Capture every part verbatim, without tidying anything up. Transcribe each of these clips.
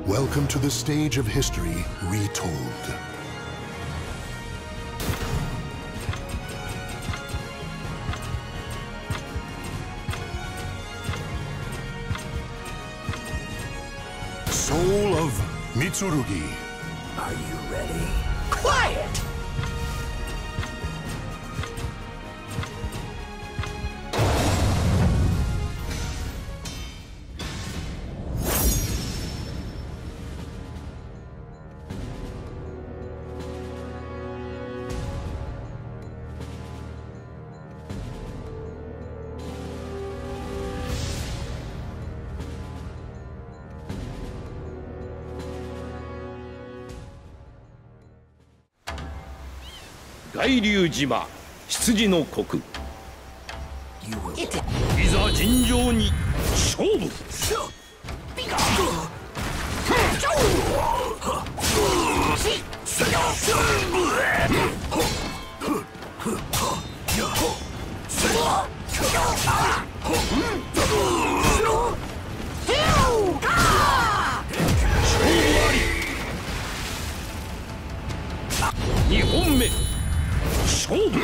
Welcome to the stage of history retold. Soul of Mitsurugi. Are you ready? Quiet! 海流島羊の国いざ尋常に勝負。にほんめ勝負。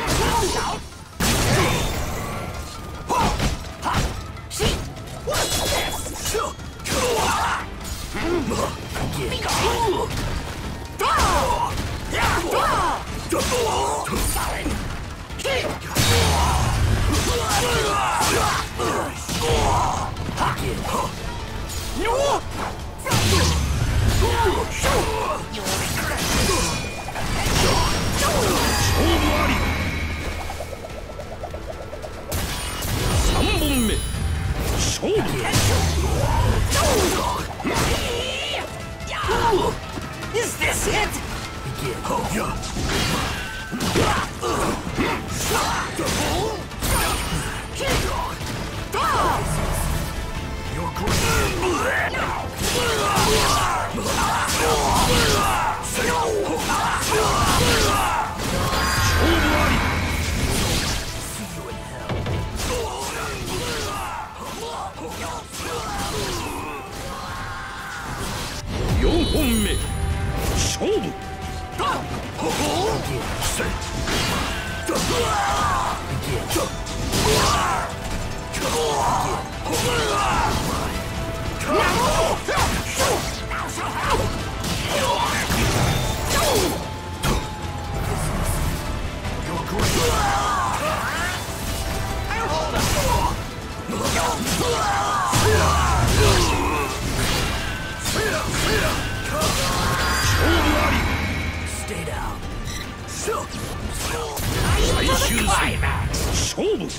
さんぼんめ勝負。 Is this it? Begin. よんほんめ勝負。 Stay down. 最終戦勝負。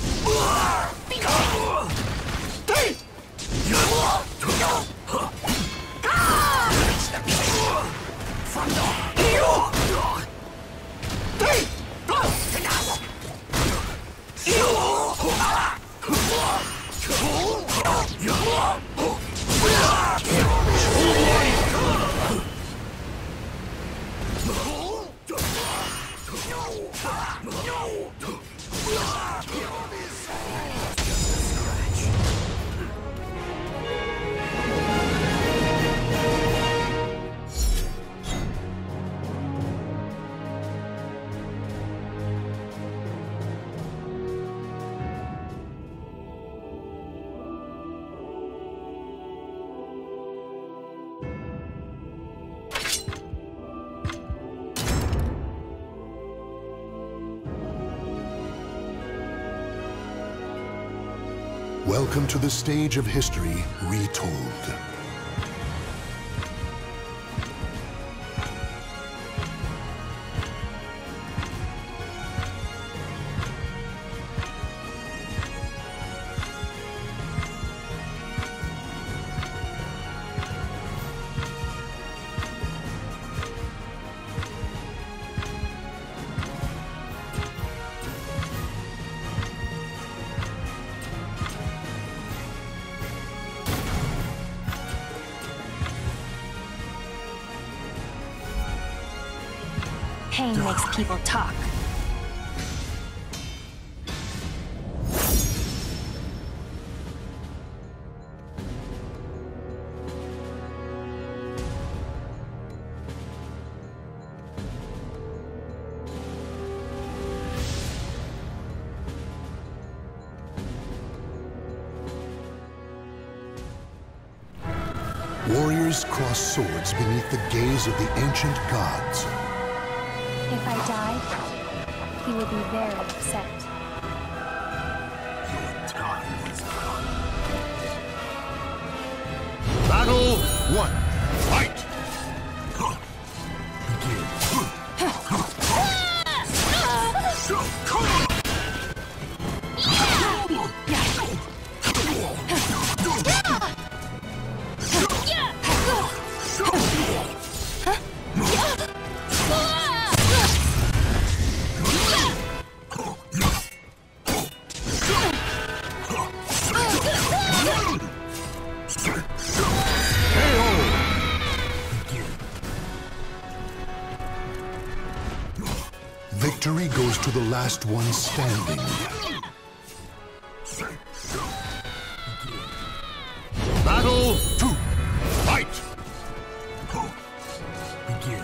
Welcome to the stage of history retold. Pain makes people talk. Warriors cross swords beneath the gaze of the ancient gods. If I died, he would be very upset. Your time is come. Battle One, fight! Victory goes to the last one standing. Battle Two, fight! Begin.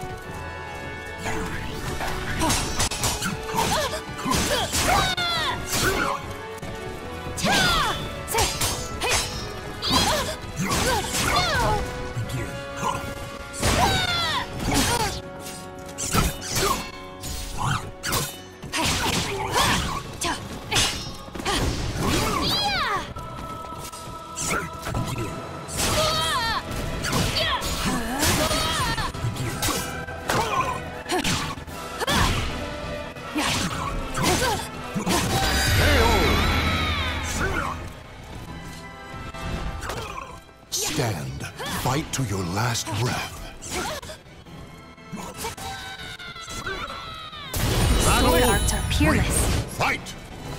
Stand. Fight to your last breath. Sword arts are peerless. Fight!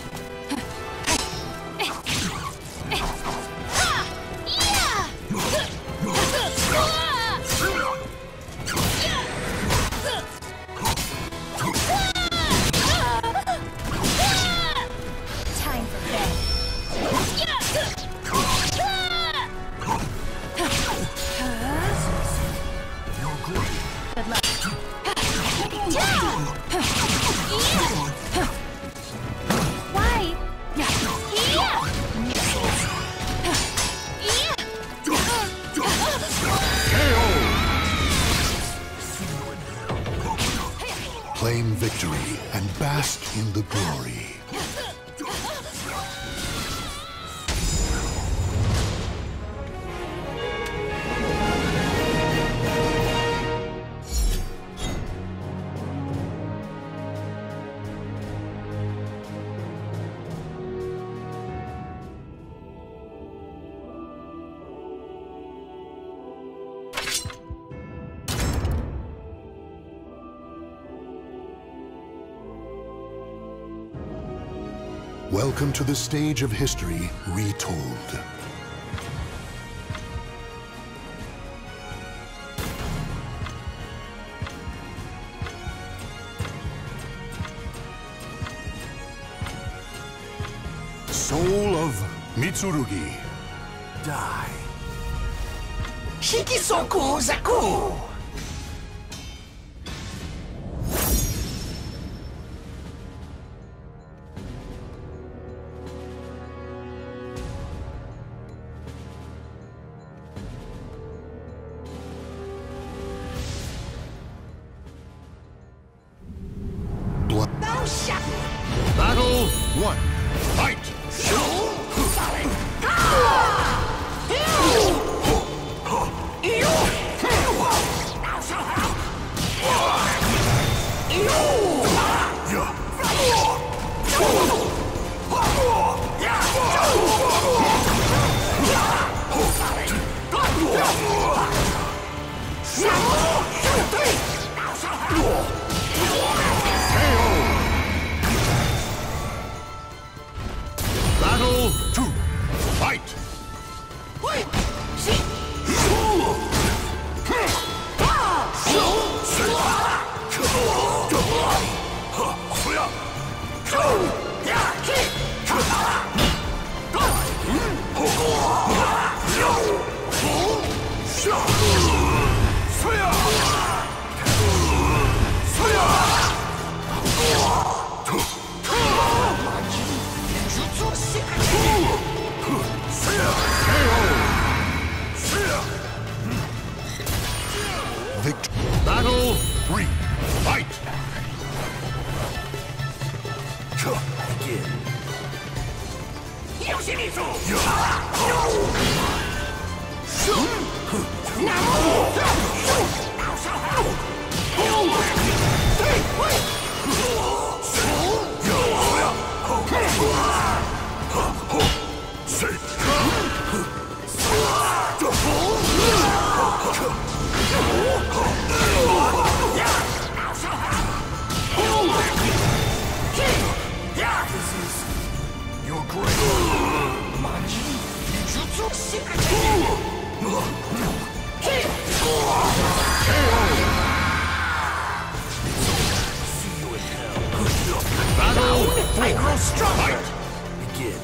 Time for bed. Good luck. Why? Claim victory and bask in the glory. Welcome to the stage of history retold. Soul of Mitsurugi. Die. Shikisoku Zaku! Blood. No shot! Battle One, fight! Battle Two, three, fight! Begin. Yoshimitsu! I grow stronger! Begin.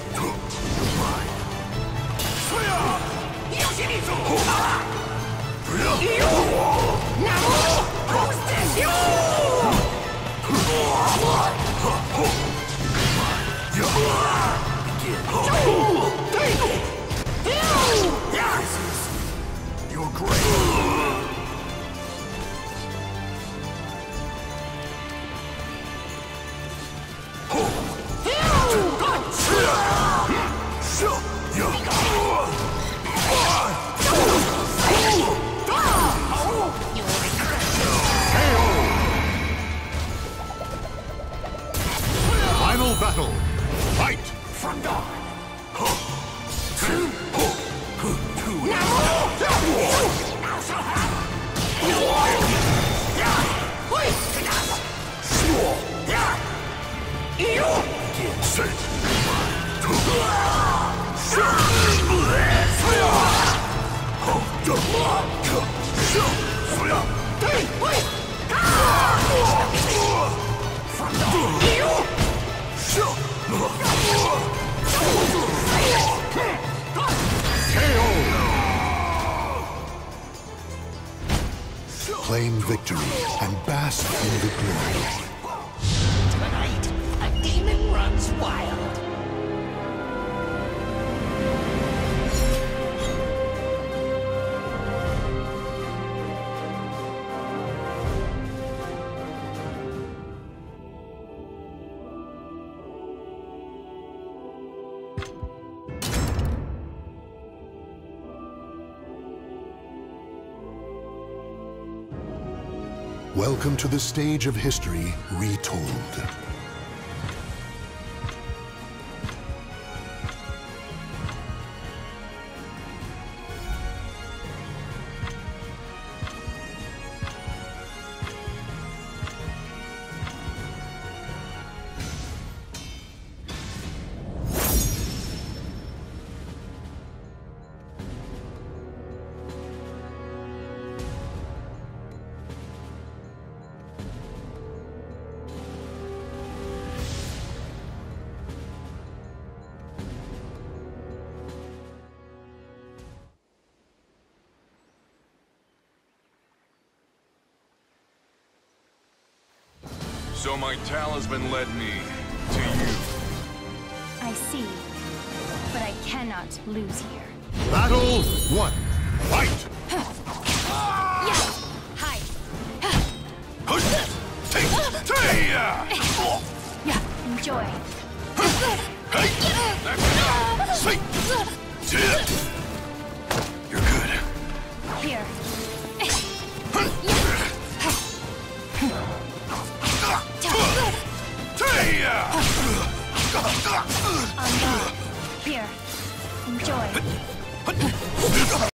Yoshimitsu! Now! Who's this? You're great! Final battle. Fight! From dawn. Claim victory and bask in the glory. Tonight, a demon runs wild. Welcome to the stage of history retold. So my talisman led me to you. I see. But I cannot lose here. Battle one. Fight! Yeah! Hi! Yeah, enjoy. Hey!